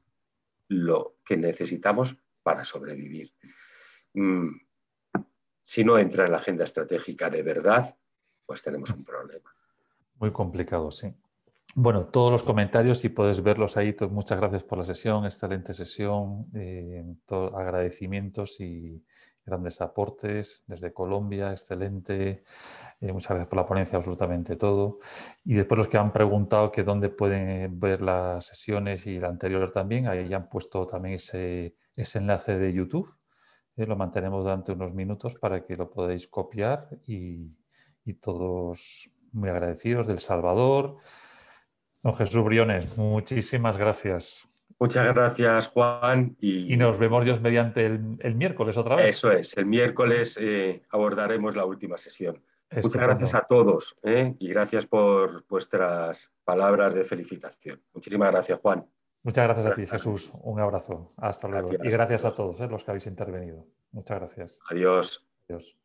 lo que necesitamos para sobrevivir. Mm, si no entra en la agenda estratégica de verdad, pues tenemos un problema. Muy complicado, sí. Bueno, todos los comentarios, si puedes verlos ahí, muchas gracias por la sesión, excelente sesión, eh, todo, agradecimientos y grandes aportes desde Colombia, excelente, eh, muchas gracias por la ponencia, absolutamente todo. Y después los que han preguntado que dónde pueden ver las sesiones y la anterior también, ahí ya han puesto también ese, ese enlace de YouTube, eh, lo mantenemos durante unos minutos para que lo podáis copiar y, y todos muy agradecidos del Salvador. Don Jesús Briones, muchísimas gracias. Muchas gracias, Juan. Y Y nos vemos Dios mediante el, el miércoles otra vez. eso es, el miércoles eh, abordaremos la última sesión. Muchas gracias Estupendo. a todos ¿eh? y gracias por vuestras palabras de felicitación. Muchísimas gracias, Juan. Muchas gracias a Buenas ti, tardes. Jesús. Un abrazo. Hasta luego. Y Gracias. gracias a Adiós. todos eh, los que habéis intervenido. Muchas gracias. Adiós. Adiós.